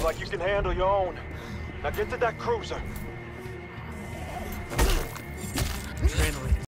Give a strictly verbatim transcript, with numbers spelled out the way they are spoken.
like you can handle your own. Now get to that cruiser. Adrenaline.